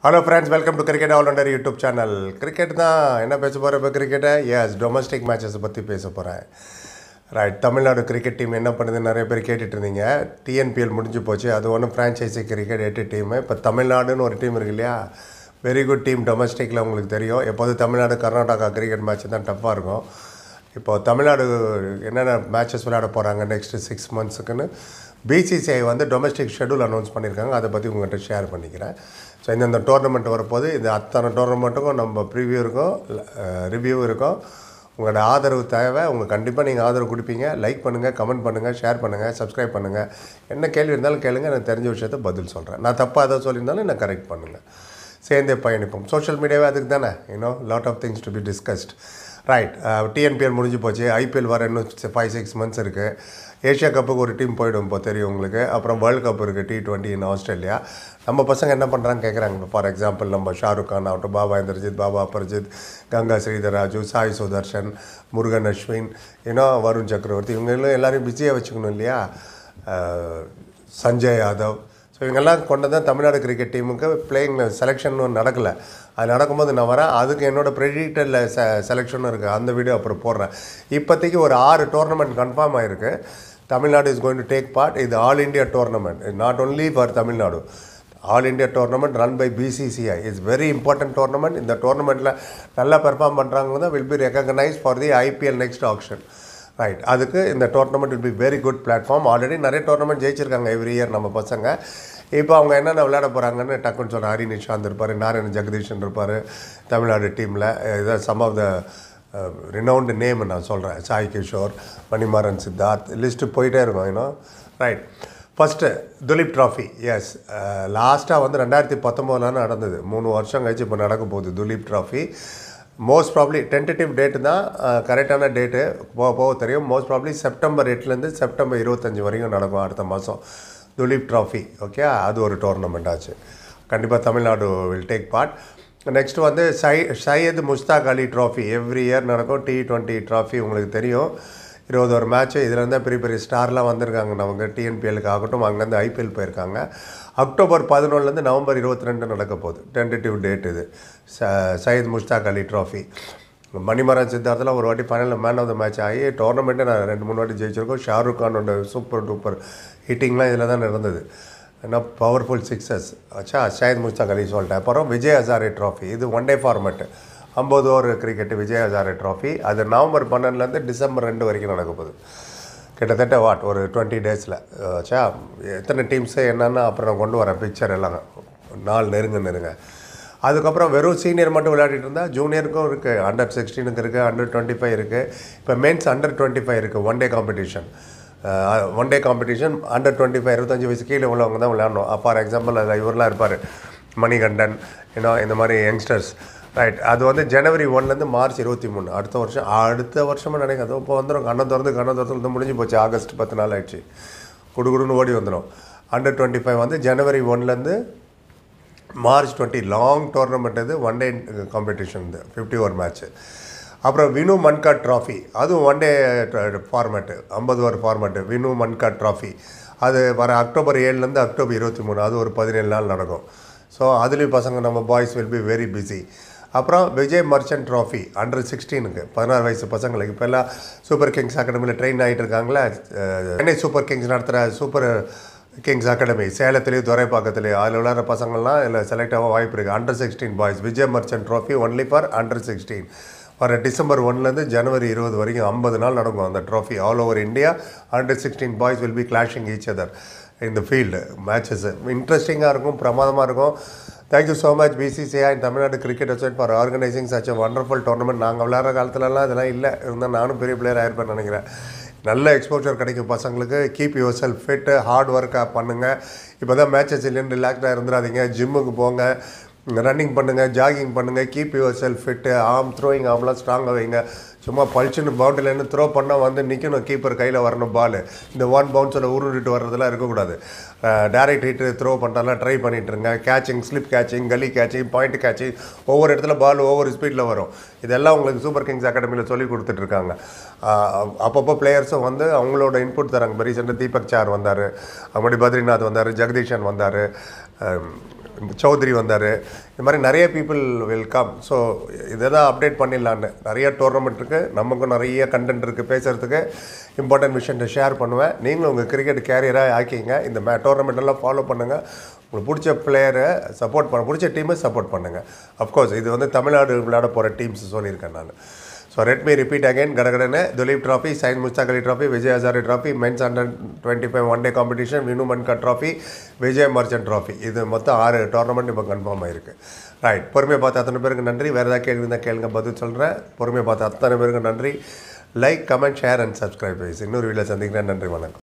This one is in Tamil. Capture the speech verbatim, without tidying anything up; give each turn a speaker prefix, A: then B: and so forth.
A: Hello friends, welcome to Cricket All-Rounder YouTube channel. Cricket தான் என்ன பேச போகிற இப்போ கிரிக்கெட்டை எஸ் டொமஸ்டிக் மேட்சஸை பற்றி பேச போகிறேன். ரைட், தமிழ்நாடு கிரிக்கெட் டீம் என்ன பண்ணுது நிறைய பேர் கேட்டுட்டு இருந்தீங்க. டிஎன்பிஎல் முடிஞ்சு போச்சு, அது ஒன்றும் ஃப்ரான்ச்சைசி கிரிக்கெட் எட்டு டீமு. இப்போ தமிழ்நாடுன்னு ஒரு டீம் இருக்கு இல்லையா, வெரி குட் டீம் டொமஸ்டிக்கில் உங்களுக்கு தெரியும். எப்போது தமிழ்நாடு கர்நாடகா கிரிக்கெட் மேட்ச் தான் டஃப்பாக இருக்கும். இப்போது தமிழ்நாடு என்னென்ன மேட்சஸ் விளையாட போகிறாங்க நெக்ஸ்ட்டு சிக்ஸ் மந்த்ஸுக்குன்னு பிசிசிஐ வந்து டொமஸ்டிக் ஷெடியூல் அனௌன்ஸ் பண்ணியிருக்காங்க. அதை பற்றி உங்கள்கிட்ட ஷேர் பண்ணிக்கிறேன். ஸோ இந்தந்த டோர்னமெண்ட் வரப்போது இந்த அத்தனை டோர்னமெண்ட்டுக்கும் நம்ம ப்ரிவியூ இருக்கும், ரிவ்யூ இருக்கும். உங்களோட ஆதரவு தேவை. உங்கள் கண்டிப்பாக நீங்கள் ஆதரவு கொடுப்பீங்க. லைக் பண்ணுங்கள், கமெண்ட் பண்ணுங்கள், ஷேர் பண்ணுங்கள், சப்ஸ்கிரைப் பண்ணுங்கள். என்ன கேள்வி இருந்தாலும் கேளுங்க, எனக்கு தெரிஞ்ச விஷயத்தை பதில் சொல்கிறேன். நான் தப்பாக எதாவது சொல்லியிருந்தாலும் என்ன கரெக்ட் பண்ணுங்கள். சேர்ந்தே பயணிப்போம். சோஷியல் மீடியாவே அதுக்கு தானே, you know lot of things to be discussed. Right, TNPL முடிஞ்சு போச்சு. ஐபிஎல் வர இன்னும் ஃபைவ் சிக்ஸ் மந்த்ஸ் இருக்குது. ஏஷியா கப்புக்கு ஒரு டீம் போய்டும் இப்போ தெரியும் உங்களுக்கு. அப்புறம் வேர்ல்டு கப் இருக்குது, டி டுவெண்ட்டி இன் ஆஸ்திரேலியா. நம்ம பசங்க என்ன பண்ணுறாங்க கேட்குறாங்க. ஃபார் எக்ஸாம்பிள் நம்ம ஷாருக் கான் ஆகட்டும், பாபா இந்திரஜித், பாபா அபர்ஜித், கங்கா ஸ்ரீதராஜு, சாய் சுதர்ஷன், முருகன் அஸ்வின், ஏன்னா வருண் சக்கரவர்த்தி, இவங்களும் எல்லோரையும் பிஸியாக வச்சுக்கணும் இல்லையா. சஞ்சய் யாதவ், ஸோ இவங்கெல்லாம் கொண்டு தான் தமிழ்நாடு கிரிக்கெட் டீமுக்கு பிளேயிங் செலெக்ஷன் நடக்கலை. அது நடக்கும்போது நான் வரேன். அதுக்கு என்னோடய ப்ரெடிக்டட் செ செலெக்ஷனும் இருக்குது. அந்த வீடியோ அப்புறம் போடுறேன். இப்போதைக்கு ஒரு ஆறு டோர்னமெண்ட் கன்ஃபார்ம் ஆகிருக்கு. Tamil Nadu is going to take part. இது all India tournament, not only for Tamil Nadu. All India tournament run by BCCI is very important tournament. இந்த டோர்னமெண்ட்டில் நல்லா பெர்ஃபார்ம் பண்ணுறாங்க தான் will be recognise for the IPL next auction. Right, அதுக்கு இந்த tournament will be very good platform. Already நிறைய டோர்னமெண்ட் ஜெயிச்சிருக்காங்க எவ்ரி இயர் நம்ம பசங்க. இப்போ அவங்க என்னென்ன விளையாட போகிறாங்கன்னு டக்குன்னு சொல்கிறேன். ஹரி நிஷாந்த் இருப்பார், நாராயண ஜெகதீஷன் இருப்பார் தமிழ்நாடு டீமில். இதான் some of the renowned name நான் சொல்கிறேன். சாய் கிஷோர், மணிமாறன், சித்தார்த், லிஸ்ட்டு போயிட்டே இருக்கும் இன்னும். Right, first Duleep trophy. Yes, லாஸ்ட்டாக வந்து ரெண்டாயிரத்தி பத்தொம்போதுலாம் நடந்தது. மூணு வருஷம் கழிச்சு இப்போ நடக்க போகுது Duleep trophy. Most probably tentative date தான், கரெக்டான டேட்டு போக போக தெரியும். மோஸ்ட் ப்ராப்ளி செப்டம்பர் எட்டுலேருந்து செப்டம்பர் இருபத்தஞ்சி வரைக்கும் நடக்கும் அடுத்த மாதம் துலீப் ட்ராஃபி. ஓகே, அது ஒரு டோர்னமெண்ட் ஆச்சு. கண்டிப்பாக Tamil Nadu will take part. Next வந்து சை Syed Mushtaq Ali trophy every year நடக்கும். டி டுவெண்ட்டி ட்ராஃபி உங்களுக்கு தெரியும். இருபது ஒரு மேட்ச்சு. இதில் இருந்தால் பெரிய பெரிய ஸ்டார்லாம் வந்திருக்காங்க நமக்கு. டிஎன்பிஎலுக்கு ஆகட்டும், அங்கேருந்து ஐபிஎல் போயிருக்காங்க. அக்டோபர் பதினொன்றுலேருந்து நவம்பர் இருபத்தி ரெண்டு நடக்க போகுது. டென்டேட்டிவ் டேட் இது. ச சையத் முஸ்தாக் அலி ட்ராஃபி. மணிமாறன் சித்தார்த்தில் ஒரு வாட்டி ஃபைனலில் மேன் ஆஃப் த மேட்ச் ஆகி டோர்னமெண்ட்டே நான் ரெண்டு மூணு வாட்டி ஜெயிச்சிருக்கோம். ஷாருக் கானோட சூப்பர் டூப்பர் ஹிட்டிங்லாம் இதில் தான் நடந்தது. ஏன்னா பவர்ஃபுல் சிக்ஸஸ் ஆச்சா. சையத் முஸ்தாக் அலி சொல்லிட்டேன். அப்புறம் விஜய் ஹசாரே ட்ராஃபி. இது ஒன் டே ஃபார்மேட்டு, ஐம்பது over cricket Vijay Hazare trophy. அது நவம்பர் பன்னெண்டுலேருந்து டிசம்பர் ரெண்டு வரைக்கும் நடக்க போகுது. கிட்டத்தட்ட வாட் ஒரு டுவெண்ட்டி டேஸில் ஆச்சா. எத்தனை டீம்ஸு என்னென்னா அப்புறம் நான் கொண்டு வரேன் பிக்சர் எல்லாம். நாள் நெருங்க நெருங்க. அதுக்கப்புறம் வெறும் சீனியர் மட்டும் விளையாடிட்டு இருந்தால் ஜூனியருக்கும் இருக்குது, அண்டர் சிக்ஸ்டீனுக்கு இருக்குது, அண்டர் டுவெண்ட்டி ஃபைவ் இருக்குது. இப்போ மென்ஸ் அண்டர் டுவெண்ட்டி ஃபைவ் இருக்குது. One day competition one day competition under twenty five இருபத்தஞ்சி வயசு கீழே உள்ளவங்க தான் விளையாடணும். ஃபார் எக்ஸாம்பிள் அதில் இவரெலாம் இருப்பார், மணிகண்டன், ஏன்னா இந்த மாதிரி யங்ஸ்டர்ஸ். ரைட், அது வந்து ஜனவரி ஒன்லேருந்து மார்ச் இருபத்தி மூணு அடுத்த வருஷம். அடுத்த வருஷமும் நினைக்காது. இப்போ வந்துடும். கண்ணை திறந்து கண்ணை திறந்து முடிஞ்சு போச்சு. ஆகஸ்ட் பத்து நாள் ஆயிடுச்சு. குடுகுடுன்னு ஓடி வந்துடும். அண்டர் டுவெண்ட்டி ஃபைவ் வந்து ஜனவரி ஒன்லேருந்து மார்ச் டுவெண்ட்டி லாங் டோர்னமெண்ட். இது ஒன் டே காம்படிஷன், இது ஃபிஃப்டி ஓவர் மேட்ச்சு. அப்புறம் வினு மன்காட் ட்ராஃபி, அதுவும் ஒன் டே ஃபார்மேட்டு, ஐம்பது over format. Vinoo Mankad trophy அது வர அக்டோபர் ஏழுலேருந்து அக்டோபர் இருபத்தி மூணு அது ஒரு பதினேழு நாள் நடக்கும். ஸோ அதுலேயும் பசங்க நம்ம boys will be very busy. அப்புறம் விஜய் மர்ச்சன்ட் ட்ராஃபி அண்டர் சிக்ஸ்டீனுக்கு பதினாறு வயசு பசங்களுக்கு. இப்போ எல்லாம் சூப்பர் கிங்ஸ் அகாடமியில் ட்ரெயின் ஆகிட்டு இருக்காங்களே. சென்னை சூப்பர் கிங்ஸ் நடத்துகிற சூப்பர் கிங்ஸ் அகாடமி சேலத்துலேயும் துறைப்பாக்கத்துலேயும் அதில் விளையாடுற பசங்கள்லாம் இதில் செலக்ட் ஆக வாய்ப்பு இருக்குது. Under sixteen boys Vijay Merchant trophy only for under sixteen. வர டிசம்பர் ஒன்லேருந்து ஜனவரி இருபது வரைக்கும் ஐம்பது நாள் நடக்கும் அந்த ட்ராஃபி. All over India under sixteen boys will be clashing each other இந்த ஃபீல்டு மேட்சஸ். இன்ட்ரெஸ்டிங்காக இருக்கும், பிரமாதமாக இருக்கும். Thank you so much BCCI and Tamil Nadu cricket website for organising such a wonderful tournament. நாங்கள் விளையாடுற காலத்துலலாம் இதெல்லாம் இல்லை. இருந்தால் நானும் பெரிய பிளேயர் ஆகிருப்பேன்னு நினைக்கிறேன். நல்ல எக்ஸ்போஜர் கிடைக்கும் பசங்களுக்கு. Keep yourself fit, hard ஒர்க்காக பண்ணுங்கள். இப்போ தான் மேட்சஸ் இல்லைன்னு ரிலாக்ஸ்டாக இருந்துடாதீங்க. ஜிம்முக்கு போங்க, ரன்னிங் பண்ணுங்கள், ஜாகிங் பண்ணுங்கள். Keep yourself fit. Arm throwing ஆர்ம்லாம் ஸ்ட்ராங்காக வைங்க. சும்மா பழிச்சுன்னு பவுண்டரிலேருந்து த்ரோ பண்ணால் வந்து நிற்கணும். கீப்பர் கையில் வரணும் பால். இந்த ஒன் பவுன்ஸில் உருண்டுட்டு வர்றதுலாம் இருக்கக்கூடாது. டேரெக்ட் ஹிட்டு த்ரோ பண்ணுறதுலாம் ட்ரை பண்ணிட்டுருங்க. Catching, slip catching, gully catching, point catching, ஒவ்வொரு இடத்துல பால் ஒவ்வொரு ஸ்பீடில் வரும். இதெல்லாம் உங்களுக்கு சூப்பர் கிங்ஸ் அகாடமியில் சொல்லி கொடுத்துட்ருக்காங்க. அப்பப்போ பிளேயர்ஸும் வந்து அவங்களோட இன்புட் தராங்க. இப்போ ரீசெண்டாக தீபக் சார் வந்தார், அப்படி பத்ரிநாத் வந்தார், ஜெகதீஷன் வந்தார், சௌத்ரி வந்தார். இந்த மாதிரி நிறைய பீப்புள் வில் கம். ஸோ இதை தான் அப்டேட் பண்ணிடலான்னு. நிறைய டோர்னமெண்ட் இருக்குது, நமக்கும் நிறைய கண்டென்ட் இருக்குது பேசுகிறதுக்கு. இம்பார்ட்டன்ட் விஷயத்தை ஷேர் பண்ணுவேன். நீங்களும் உங்கள் கிரிக்கெட் கேரியராக ஆக்கிங்க. இந்த மே டோர்னமெண்ட் எல்லாம் ஃபாலோ பண்ணுங்கள். உங்களுக்கு பிடிச்ச பிளேயரை சப்போர்ட் பண்ண, பிடிச்ச டீமை சப்போர்ட் பண்ணுங்கள். அஃப்கோர்ஸ் இது வந்து தமிழ்நாடு விளையாட போகிற டீம்ஸ் சொல்லியிருக்கேன் நான். So let me repeat again, Gadagadane, Duleep Trophy, Saint Mustaq Ali Trophy, Vijay Hazare Trophy, Men's under twenty-five one day competition, Vinoo Mankad Trophy, Vijay Merchant Trophy. இது மொத்தம் ஆறு டோர்னமெண்ட் இப்போ கன்ஃபார்ம் ஆயிருக்கு. ரைட், பொறுமையை பார்த்து அத்தனை பேருக்கு நன்றி. வேறு ஏதாவது கேள்வி இருந்தால் கேளுங்க, பதில் சொல்கிறேன். பொறுமையை பார்த்து அத்தனை பேருக்கு நன்றி. Like, comment, share and subscribe. இன்னொரு வீடியோ சந்திக்கிறேன். நன்றி, வணக்கம்.